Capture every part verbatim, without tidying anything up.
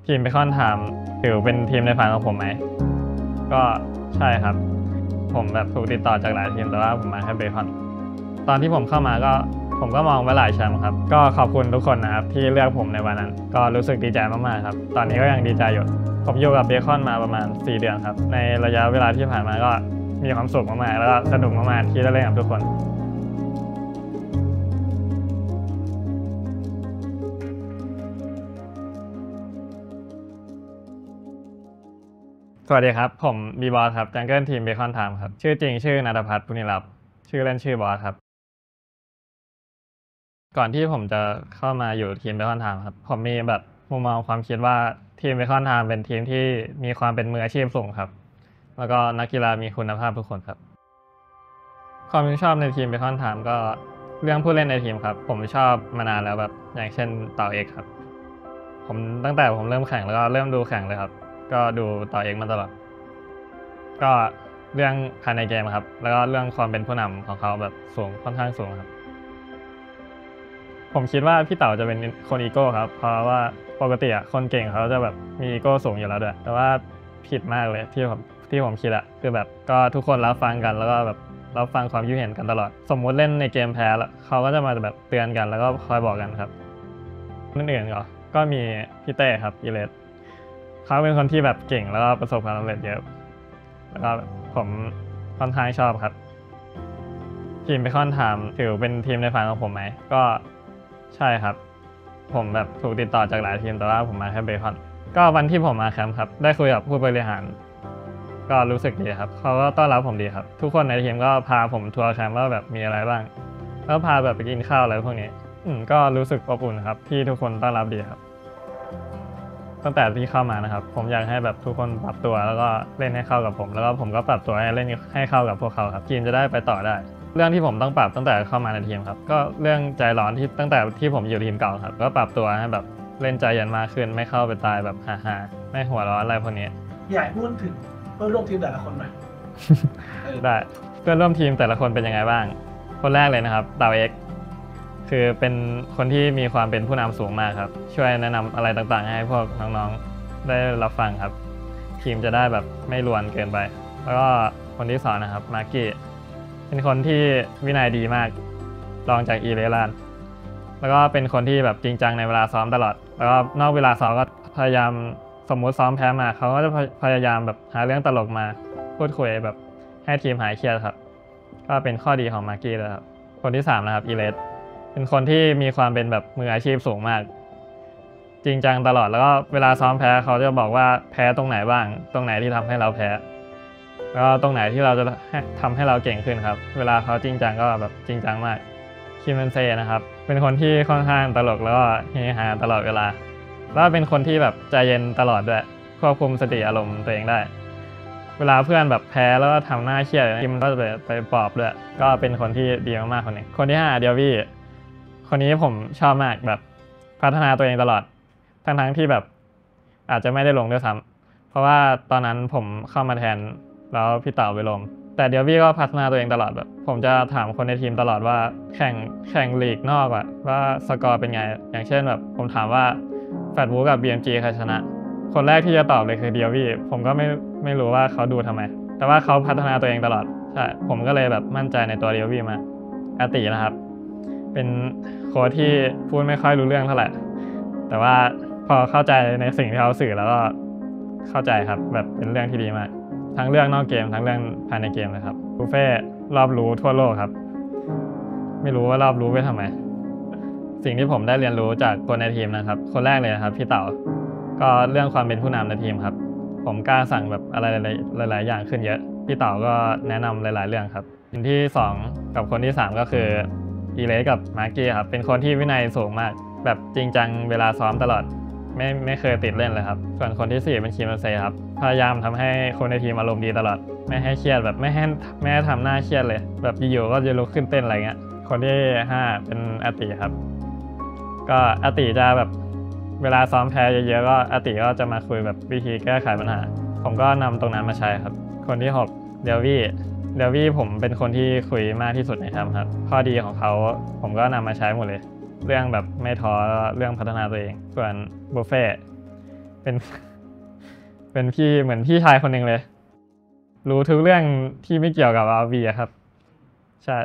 ทีมเบคอนไทม์ถือเป็นทีมในฝันของผมไหมก็ใช่ครับผมแบบถูกติดต่อจากหลายทีมแต่ว่าผมมาแค่เบคอนตอนที่ผมเข้ามาก็ผมก็มองไว้หลายแชมป์ครับก็ขอบคุณทุกคนนะครับที่เลือกผมในวันนั้นก็รู้สึกดีใจมากๆครับตอนนี้ก็ยังดีใจอยู่ผมอยู่กับเบคอนมาประมาณสี่เดือนครับในระยะเวลาที่ผ่านมาก็มีความสุขมากๆแล้วก็สนุกมากๆที่ได้เล่นกับทุกคนสวัสดีครับผมบีบอสครับจังเกิลทีมเบคอนไทม์ครับชื่อจริงชื่อณัฐพัฒน์ ปุณิลับชื่อเล่นชื่อบอสครับก่อนที่ผมจะเข้ามาอยู่ทีมเบคอนไทม์ครับผมมีแบบมุมมองความคิดว่าทีมเบคอนไทม์เป็นทีมที่มีความเป็นมืออาชีพสูงครับแล้วก็นักกีฬามีคุณภาพทุกคนครับความชอบในทีมเบคอนไทม์ก็เรื่องผู้เล่นในทีมครับผมชอบมานานแล้วแบบอย่างเช่นเต่าเอกครับผมตั้งแต่ผมเริ่มแข่งแล้วก็เริ่มดูแข่งเลยครับก็ดูเต่าเอกมาตลอดก็เรื่องภายในเกมครับแล้วก็เรื่องความเป็นผู้นำของเขาแบบสูงค่อนข้างสูงครับผมคิดว่าพี่เต๋าจะเป็นคนอีโก้ครับเพราะว่าปกติอ่ะคนเก่งเขาจะแบบมีอีโก้สูงอยู่แล้วด้วยแต่ว่าผิดมากเลยที่ผมที่ผมคิดอะคือแบบก็ทุกคนรับฟังกันแล้วก็แบบรับฟังความคิดเห็นกันตลอดสมมุติเล่นในเกมแพ้แล้วเขาก็จะมาแบบเตือนกันแล้วก็คอยบอกกันครับนั่นอื่นก็ก็มีพี่เต้ครับอีเลสเขาเป็นคนที่แบบเก่งแล้วก็ประสบความสำเร็จเยอะแล้วก็ผมค่อนข้างชอบครับทีมเบคอนไทม์ถือเป็นทีมในฝันของผมไหมก็ใช่ครับผมแบบถูกติดต่อจากหลายทีมแต่ว่าผมมาแค่เบคอนก็วันที่ผมมาแคมป์ครับได้คุยกับผู้บริหารก็รู้สึกดีครับเขาก็ต้อนรับผมดีครับทุกคนในทีมก็พาผมทัวร์แคมป์ว่าแบบมีอะไรบ้างแล้วพาแบบไปกินข้าวอะไรพวกนี้อืมก็รู้สึกอบอุ่นครับที่ทุกคนต้อนรับดีครับตั้งแต่ที่เข้ามานะครับผมอยากให้แบบทุกคนปรับตัวแล้วก็เล่นให้เข้ากับผมแล้วก็ผมก็ปรับตัวให้เล่นให้เข้ากับพวกเขาครับทีมจะได้ไปต่อได้เรื่องที่ผมต้องปรับตั้งแต่เข้ามาในทีมครับก็เรื่องใจร้อนที่ตั้งแต่ที่ผมอยู่ทีมเก่าครับก็ปรับตัวให้แบบเล่นใจเย็นมากขึ้นไม่เข้าไปตายแบบฮ่าๆไม่หัวร้อนอะไรพวกนี้อยากพูดถึงเพื่อนร่วมทีมแต่ละคนหน่อยได้เพื่อนร่วมทีมแต่ละคนเป็นยังไงบ้างคนแรกเลยนะครับเต๋าเอ็กคือเป็นคนที่มีความเป็นผู้นำสูงมากครับช่วยแนะนำอะไรต่างๆให้พวกน้องๆได้รับฟังครับทีมจะได้แบบไม่รวนเกินไปแล้วก็คนที่สองนะครับมาร์กี้เป็นคนที่วินัยดีมากรองจากอีเลรานแล้วก็เป็นคนที่แบบจริงจังในเวลาซ้อมตลอดแล้วก็นอกเวลาซ้อมก็พยายามสมมุติซ้อมแพ้มาเขาก็จะพยายามแบบหาเรื่องตลกมาพูดคุยแบบให้ทีมหายเครียดครับก็เป็นข้อดีของมาร์กี้เลยครับคนที่สามนะครับอีเลสเป็นคนที่มีความเป็นแบบมืออาชีพสูงมากจริงจังตลอดแล้วก็เวลาซ้อมแพ้เขาจะบอกว่าแพ้ตรงไหนบ้างตรงไหนที่ทำให้เราแพ้แล้วก็ตรงไหนที่เราจะทำให้เราเก่งขึ้นครับเวลาเขาจริงจังก็แบบจริงจังมากคิมเบนเซ่นะครับเป็นคนที่ค่อนข้างตลกแล้วก็เฮฮาตลอดเวลาแล้วเป็นคนที่แบบใจเย็นตลอดด้วยควบคุมสติอารมณ์ตัวเองได้เวลาเพื่อนแบบแพ้แล้วก็ทำหน้าเครียดคิมก็จะไปไปปลอบด้วยก็เป็นคนที่ดีมากๆคนนี้คนที่ห้าเดียวี่คนนี้ผมชอบมากแบบพัฒนาตัวเองตลอดทั้งๆที่แบบอาจจะไม่ได้ลงด้วยซ้ำเพราะว่าตอนนั้นผมเข้ามาแทนแล้วพี่เต๋าไปลงแต่เดียวี่ก็พัฒนาตัวเองตลอดแบบผมจะถามคนในทีมตลอดว่าแข่งแข่งลีกนอกอะว่าสกอร์เป็นไงอย่างเช่นแบบผมถามว่าแฟตวูกับ บี เอ็ม จี ใครชนะคนแรกที่จะตอบเลยคือเดียวี่ผมก็ไม่ไม่รู้ว่าเขาดูทำไมแต่ว่าเขาพัฒนาตัวเองตลอดใช่ผมก็เลยแบบมั่นใจในตัวเดียวี่มากอาตินะครับเป็นโค้ชที่พูดไม่ค่อยรู้เรื่องเท่าไหร่แต่ว่าพอเข้าใจในสิ่งที่เขาสื่อแล้วก็เข้าใจครับแบบเป็นเรื่องที่ดีมากทั้งเรื่องนอกเกมทั้งเรื่องภายในเกมนะครับบุฟเฟ่รอบรู้ทั่วโลกครับไม่รู้ว่ารอบรู้ไปทำไมสิ่งที่ผมได้เรียนรู้จากคนในทีมนะครับคนแรกเลยนะครับพี่เต๋าก็เรื่องความเป็นผู้นำในทีมครับผมกล้าสั่งแบบอะไรหลายๆอย่างขึ้นเยอะพี่เต๋าก็แนะนำหลายๆเรื่องครับคนที่สองกับคนที่สามก็คืออีเลสกับมาร์กี้ครับเป็นคนที่วินัยสูงมากแบบจริงจังเวลาซ้อมตลอดไม่ไม่เคยติดเล่นเลยครับส่วนคนที่สี่เป็นคิมเบนเซ่ครับพยายามทำให้คนในทีมอารมณ์ดีตลอดไม่ให้เครียดแบบไม่ให้ไม่ให้ทำหน้าเครียดเลยแบบอยู่ๆก็จะลุกขึ้นเต้นอะไรเงี้ยคนที่ห้าเป็นอาติครับก็อาติจะแบบเวลาซ้อมแพ้เยอะๆก็อาติก็จะมาคุยแบบวิธีแก้ไขปัญหาผมก็นำตรงนั้นมาใช้ครับคนที่หกเดวี่เดวี่ผมเป็นคนที่คุยมากที่สุดในแคมป์ครับข้อดีของเขาผมก็นำมาใช้หมดเลยเรื่องแบบไม่ท้อเรื่องพัฒนาตัวเองส่วนบุฟเฟ่เป็น เป็นพี่เหมือนพี่ชายคนหนึ่งเลย รู้ทุกเรื่องที่ไม่เกี่ยวกับ อาร์ วี อะครับใช่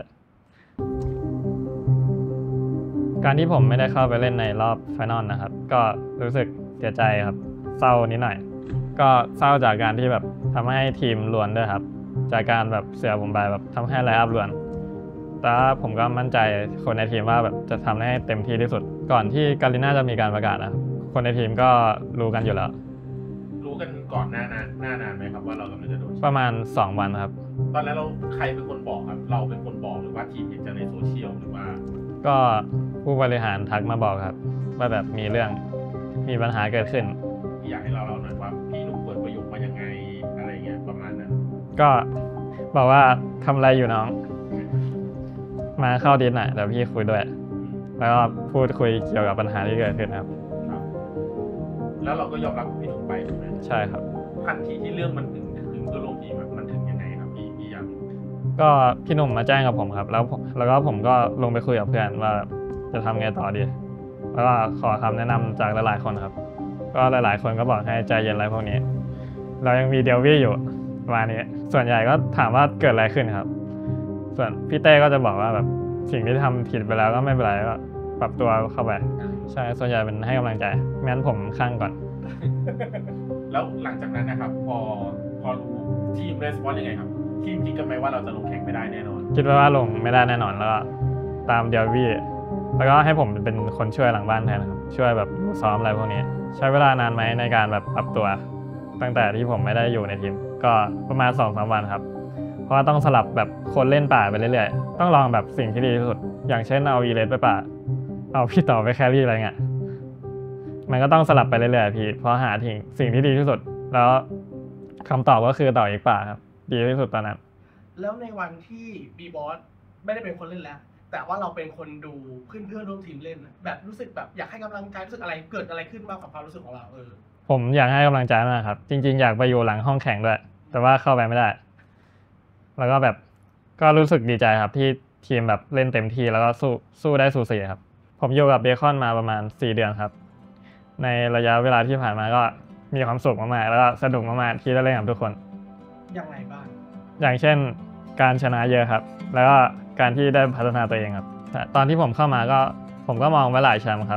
การที่ผมไม่ได้เข้าไปเล่นในรอบไฟนอลนะครับก็รู้สึกเสียใจครับเศร้านิดหน่อยก็เศร้าจากการที่แบบทำให้ทีมรวนด้วยครับจากการแบบเสียผมไปแบบทำให้ไลน์อัพรวนแต่ผมก็มั่นใจคนในทีมว่าแบบจะทำให้เต็มที่ที่สุดก่อนที่กาลิน่าจะมีการประกาศนะครับคนในทีมก็รู้กันอยู่แล้วรู้กันก่อนหน้านานหน้านานไหมครับว่าเรากำลังจะโดนประมาณสองวันครับตอนนั้นเราใครเป็นคนบอกครับเราเป็นคนบอกหรือว่าทีมเห็นจากในโซเชียลหรือว่าก็ผู้บริหารทักมาบอกครับว่าแบบมีเรื่องมีปัญหาเกิดขึ้นอยากให้เราเล่าหน่อยว่าพี่หนุ่มเปิดประโยคมายังไงอะไรเงี้ยประมาณนั้นก็บอกว่าทำอะไรอยู่น้องมาเข้าดิสหน่อยเดี๋ยวพี่คุยด้วยแล้วก็พูดคุยเกี่ยวกับปัญหาที่เกิดขึ้นครับแล้วเราก็ยอมรับพี่หนุ่มไปใช่ไหมใช่ครับทันทีที่เรื่องมันถึงถึงเพื่อนร่วมทีมมันถึงยังไงครับพี่พี่ยังก็พี่หนุ่มมาแจ้งกับผมครับแล้วแล้วก็ผมก็ลงไปคุยกับเพื่อนว่าจะทำไงต่อดีแล้วก็ขอคำแนะนำจากหลายๆคนครับก็หลายๆคนก็บอกให้ใจเย็นอะไรพวกนี้เรายังมีเดลวี่อยู่ประมาณนี้ส่วนใหญ่ก็ถามว่าเกิดอะไรขึ้นครับส่วนพี่เต้ก็จะบอกว่าแบบสิ่งที่ทำผิดไปแล้วก็ไม่เป็นไรก็ปรับตัวเข้าไปใช่ส่วนใหญ่เป็นให้กำลังใจไม่งั้นผมข้างก่อนแล้วหลังจากนั้นนะครับพอพอรู้ทีมเรสปอนยังไงครับทีมคิดกันไหมว่าเราจะลงแข่งไม่ได้แน่นอนคิดว่าลงไม่ได้แน่นอนแล้วก็ตามเดลวี่แล้วก็ให้ผมเป็นคนช่วยหลังบ้านแทนครับช่วยแบบซ้อมอะไรพวกนี้ใช้เวลานานไหมในการแบบปรับตัวตั้งแต่ที่ผมไม่ได้อยู่ในทีมก็ประมาณ สองถึงสาม วันครับเพราะว่าต้องสลับแบบคนเล่นป่าไปเรื่อยๆต้องลองแบบสิ่งที่ดีที่สุดอย่างเช่นเอาอีเลสไปป่าเอาพี่ต่อไปแครี่อะไรเงี้ยมันก็ต้องสลับไปเรื่อยๆพี่เพราะหาทิ้งสิ่งที่ดีที่สุดแล้วคำตอบก็คือต่ออีกป่าครับดีที่สุดตอนนั้นแล้วในวันที่บีบอสไม่ได้เป็นคนเล่นแล้วแต่ว่าเราเป็นคนดูเพื่อนเพื่อนร่วมทีมเล่นแบบรู้สึกแบบอยากให้กำลังใจรู้สึกอะไรเกิดอะไรขึ้นบ้างกับความรู้สึกของเราเออผมอยากให้กำลังใจมากครับจริงๆอยากไปอยู่หลังห้องแข่งด้วยแต่ว่าเข้าไปไม่ได้แล้วก็แบบก็รู้สึกดีใจครับที่ทีมแบบเล่นเต็มที่แล้วก็สู้สู้ได้สูสีครับผมอยู่กับเบคอนมาประมาณสี่เดือนครับในระยะเวลาที่ผ่านมาก็มีความสุขมากๆแล้วก็สนุกมากๆที่ได้เล่นกับทุกคนอย่างไรบ้างอย่างเช่นการชนะเยอะครับแล้วก็การที่ได้พัฒนาตัวเองครับตอนที่ผมเข้ามาก็ผมก็มองไว้หลายแชมป์ครับ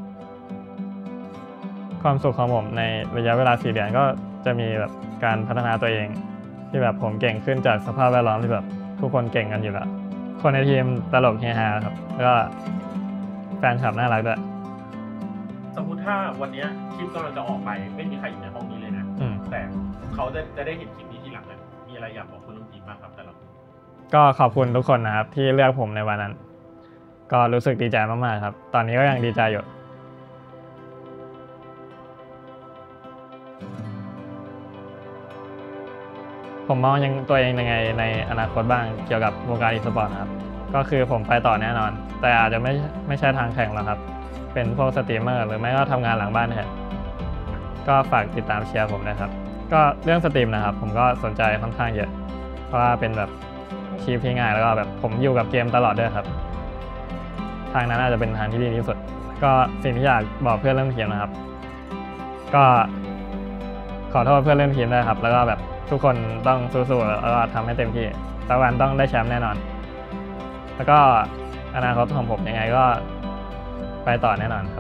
ความสุขของผมในระยะเวลาสี่เดือนก็จะมีแบบการพัฒนาตัวเองที่แบบผมเก่งขึ้นจากสภาพแวดล้อมที่แบบทุกคนเก่งกันอยู่แล้วคนในทีมตลกเฮฮาครับแล้วก็แฟนคลับน่ารักด้วยสมมุติถ้าวันนี้คลิปกำลังจะออกไปไม่มีใครอยู่ในห้องนี้เลยนะแต่เขาจะจะได้เห็นคลิปนี้ทีหลังเลยมีอะไรอยากบอกคุณลุงทีมบ้างครับแต่ละคนก็ขอบคุณทุกคนนะครับที่เลือกผมในวันนั้นก็รู้สึกดีใจมากๆครับตอนนี้ก็ยังดีใจอยู่ผมมองยังตัวเองยังไงในอนาคตบ้างเกี่ยวกับวงการอีสปอร์ตครับก็คือผมไปต่อแน่นอนแต่อาจจะไม่ไม่ใช่ทางแข่งหรอกครับเป็นพวกสตรีมเมอร์หรือไม่ก็ทำงานหลังบ้านแทนก็ฝากติดตามเชียร์ผมนะครับก็เรื่องสตรีมนะครับผมก็สนใจค่อนข้างเยอะเพราะว่าเป็นแบบชีพที่ง่ายแล้วก็แบบผมอยู่กับเกมตลอดด้วยครับทางนั้นอาจจะเป็นทางที่ดีที่สุดก็สิ่งที่อยากบอกเพื่อนร่วมทีมนะครับก็ขอโทษเพื่อนร่วมทีมด้วยครับแล้วก็แบบทุกคนต้องสู้ๆแล้วก็ทำให้เต็มที่สักวันต้องได้แชมป์แน่นอนแล้วก็อนาคตของผมยังไงก็ไปต่อแน่นอนครับ